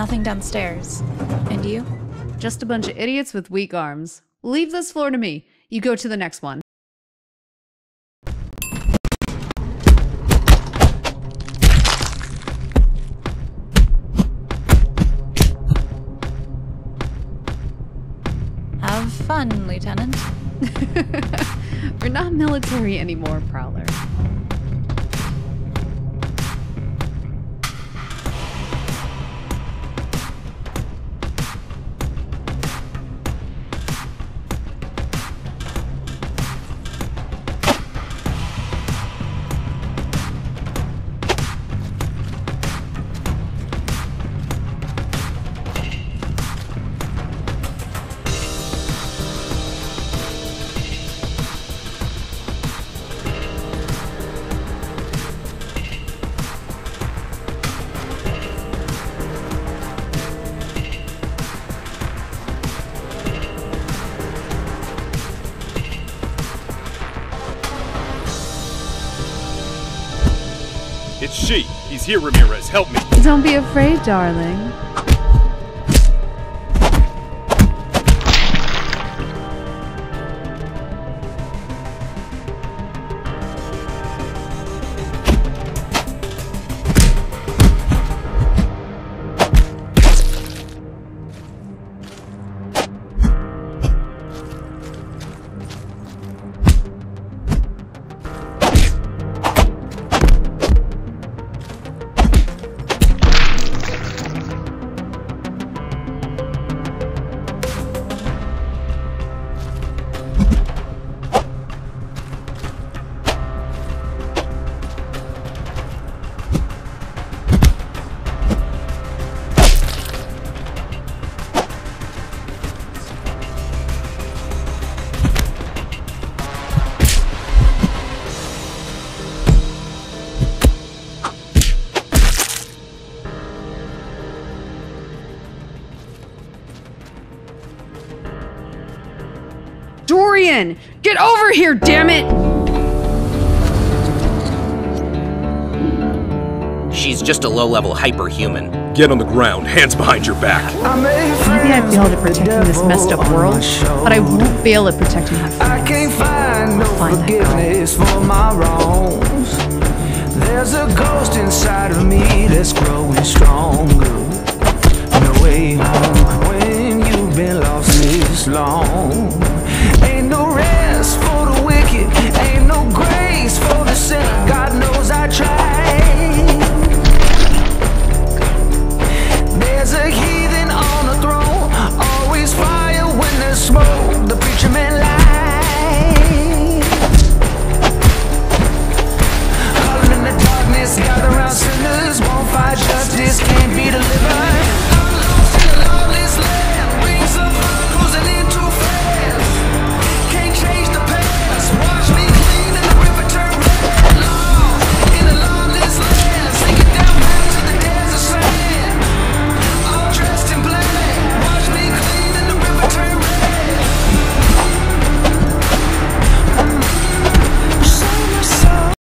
Nothing downstairs. And you? Just a bunch of idiots with weak arms. Leave this floor to me. You go to the next one. Have fun, Lieutenant. We're not military anymore, Prowler. It's she. He's here, Ramirez. Help me. Don't be afraid, darling. Dorian! Get over here, damn it! She's just a low-level hyperhuman. Get on the ground, hands behind your back. Maybe I failed at protecting this messed up world, but I won't fail at protecting my I can't find no forgiveness for my wrongs. There's a ghost inside of me that's growing stronger. No way home when you've been lost this long.